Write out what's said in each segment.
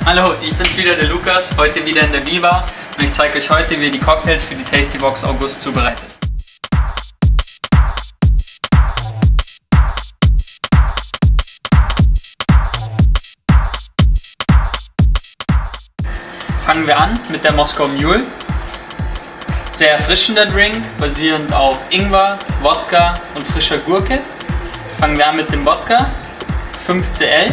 Hallo, ich bin's wieder, der Lukas, heute wieder in der Bibar und ich zeige euch heute, wie ihr die Cocktails für die Tasty Box August zubereitet. Fangen wir an mit der Moskau Mule. Sehr erfrischender Drink, basierend auf Ingwer, Wodka und frischer Gurke. Fangen wir an mit dem Wodka, 5 cl.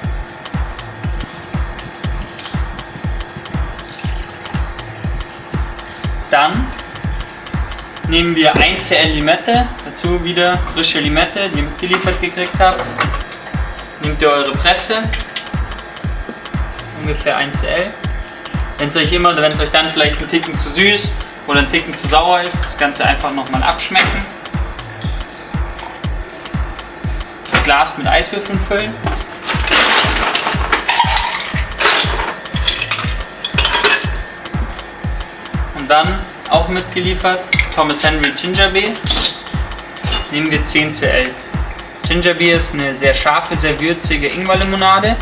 Dann nehmen wir 1 cl Limette, dazu wieder frische Limette, die ihr mitgeliefert gekriegt habt. Nehmt ihr eure Presse, ungefähr 1 cl. Wenn es euch dann vielleicht ein Ticken zu süß oder ein Ticken zu sauer ist, das Ganze einfach nochmal abschmecken. Das Glas mit Eiswürfeln füllen. Und dann, auch mitgeliefert, Thomas Henry Ginger Beer. Nehmen wir 10 cl. Ginger Beer ist eine sehr scharfe, sehr würzige Ingwerlimonade.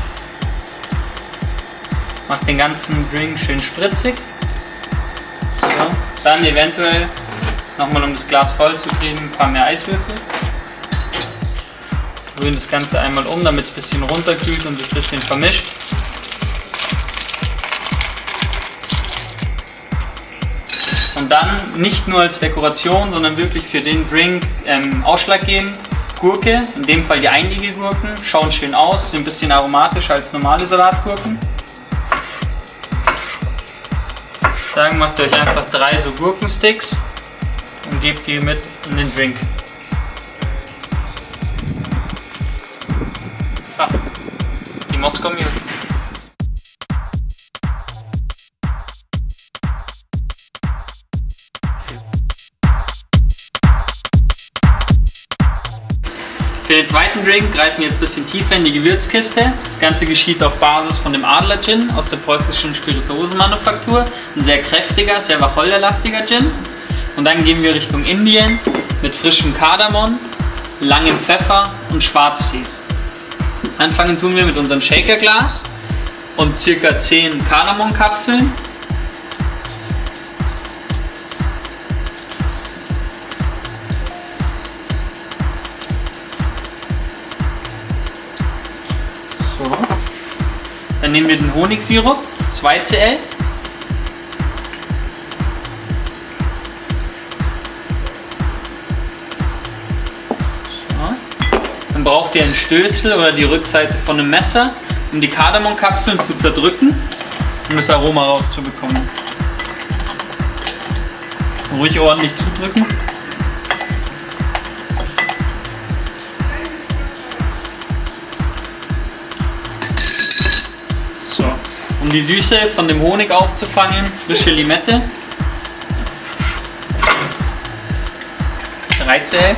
Macht den ganzen Drink schön spritzig. So, dann eventuell, nochmal um das Glas voll zu kriegen, ein paar mehr Eiswürfel. Rühren das Ganze einmal um, damit es ein bisschen runterkühlt und sich ein bisschen vermischt. Und dann nicht nur als Dekoration, sondern wirklich für den Drink ausschlaggebend Gurke, in dem Fall die einige Gurken, schauen schön aus, sind ein bisschen aromatischer als normale Salatgurken. Dann macht ihr euch einfach 3 so Gurkensticks und gebt die mit in den Drink. Ah, die Moskau Mule. Für den zweiten Drink greifen wir jetzt ein bisschen tiefer in die Gewürzkiste. Das Ganze geschieht auf Basis von dem Adler Gin aus der preußischen Spirituosenmanufaktur. Ein sehr kräftiger, sehr wacholderlastiger Gin. Und dann gehen wir Richtung Indien mit frischem Kardamom, langem Pfeffer und Schwarztee. Anfangen tun wir mit unserem Shakerglas und ca. 10 Kardamomkapseln. So. Dann nehmen wir den Honigsirup, 2 cl. So. Dann braucht ihr einen Stößel oder die Rückseite von einem Messer, um die Kardamomkapseln zu zerdrücken, um das Aroma rauszubekommen. Ruhig ordentlich zudrücken. So, um die Süße von dem Honig aufzufangen, frische Limette, 3 cl.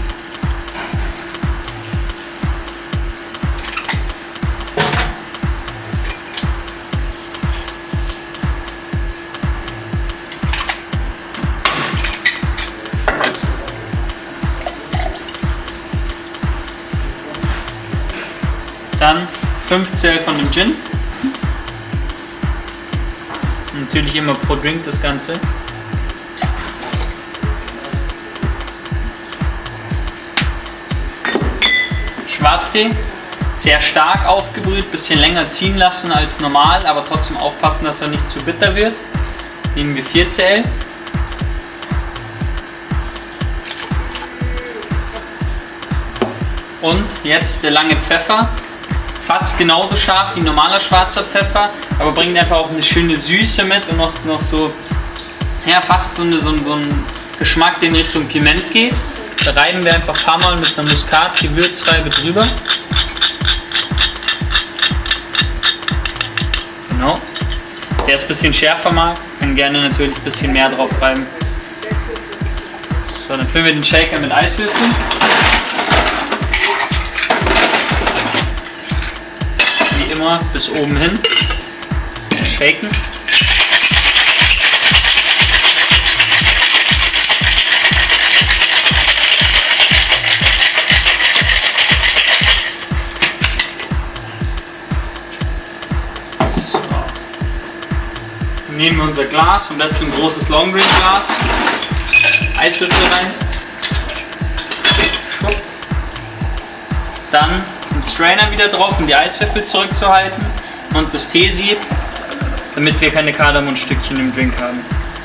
Dann 5 cl von dem Gin. Natürlich immer pro Drink das Ganze. Schwarztee, sehr stark aufgebrüht, bisschen länger ziehen lassen als normal, aber trotzdem aufpassen, dass er nicht zu bitter wird. Nehmen wir 4 cl. Und jetzt der lange Pfeffer. Fast genauso scharf wie normaler schwarzer Pfeffer, aber bringt einfach auch eine schöne Süße mit und noch so, ja, fast so einen Geschmack, der in Richtung Piment geht. Da reiben wir einfach ein paar Mal mit einer Muskat-Gewürzreibe drüber. Genau. Wer es ein bisschen schärfer mag, kann gerne natürlich ein bisschen mehr drauf reiben. So, dann füllen wir den Shaker mit Eiswürfeln. Immer bis oben hin shaken. nehmen wir unser Glas, am besten ein großes Longdrink Glas, Eiswürfel rein, Schwupp. Dann einen Strainer wieder drauf, um die Eiswürfel zurückzuhalten und das Teesieb, damit wir keine Kardamomstückchen im Drink haben.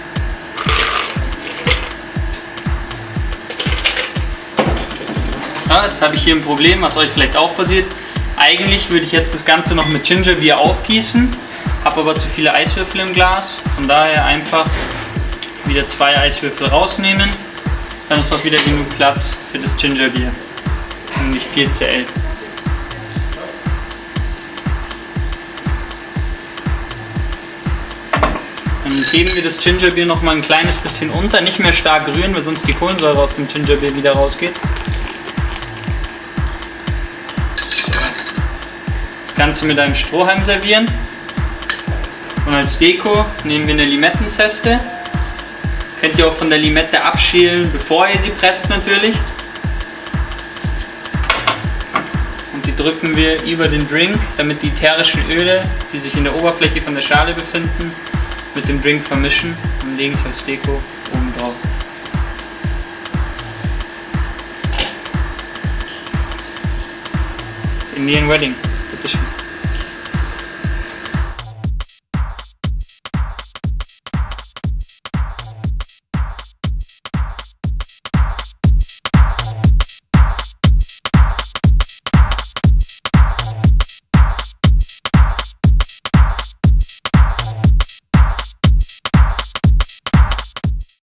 Ja, jetzt habe ich hier ein Problem, was euch vielleicht auch passiert. Eigentlich würde ich jetzt das Ganze noch mit Gingerbeer aufgießen, habe aber zu viele Eiswürfel im Glas. Von daher einfach wieder 2 Eiswürfel rausnehmen. Dann ist auch wieder genug Platz für das Gingerbeer. Nämlich 4 Cl. Dann heben wir das Gingerbeer noch mal ein kleines bisschen unter. Nicht mehr stark rühren, weil sonst die Kohlensäure aus dem Gingerbeer wieder rausgeht. Das Ganze mit einem Strohhalm servieren. Und als Deko nehmen wir eine Limettenzeste. Könnt ihr auch von der Limette abschälen, bevor ihr sie presst natürlich. Und die drücken wir über den Drink, damit die ätherischen Öle, die sich in der Oberfläche von der Schale befinden, mit dem Drink vermischen und legen es als Deko oben drauf. Das Indian Wedding. Bitteschön.